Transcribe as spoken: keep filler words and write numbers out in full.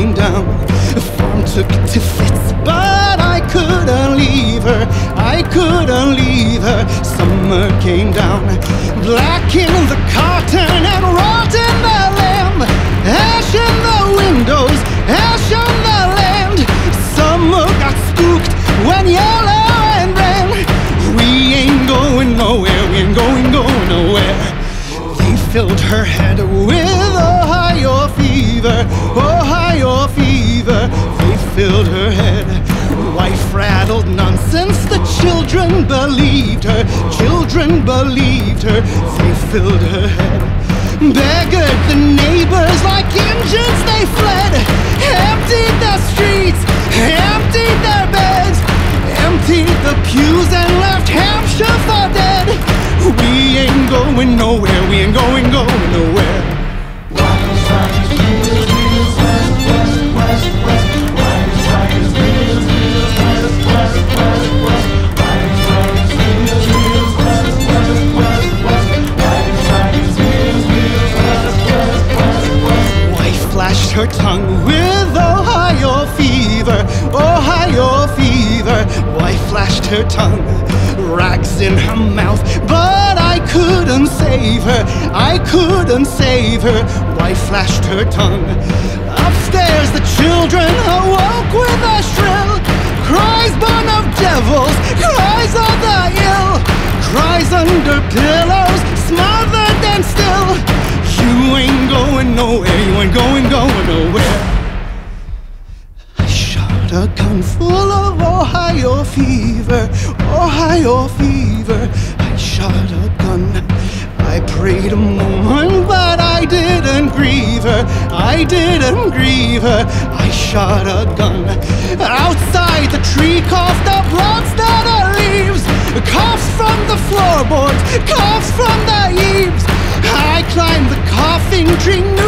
came down. Farm took to fits, but I couldn't leave her. I couldn't leave her. Summer came down, black in the cotton and rot in the lamb. Ash in the windows, ash on the land. Summer got spooked when yellow and ran. We ain't going nowhere, we ain't going, going nowhere. They filled her head with Ohio fever, Ohio fever. They filled her head, wife-rattled nonsense. The children believed her, children believed her. They filled her head, beggared the neighbors like engines. They fled, emptied the streets, emptied their beds, emptied the pews and left Hampshire for dead. We ain't going nowhere, we ain't going, going nowhere. Riders, riders, wheels, wheels, west, west, west, west. Riders, riders, wheels, wheels, west, west, west, west. Riders, riders, wheels, wheels, west, west, west, west. Riders, riders, wheels, wheels, west, west, west, west. Wife flashed her tongue with Ohio fever, Ohio fever. Wife flashed her tongue, rags in her mouth, but I couldn't save her, I couldn't save her. Wife flashed her tongue. Upstairs the children awoke with a shrill, cries born of devils, cries of the ill, cries under pillows, smothered and still. You ain't going nowhere, you ain't going, going nowhere. I shot a gun full of Ohio fever, Ohio fever. I shot a gun. I prayed a moment, but I didn't grieve her, I didn't grieve her. I shot a gun. Outside the tree coughed the blood-stained leaves, coughs from the floorboards, coughs from the eaves. I climbed the coughing tree.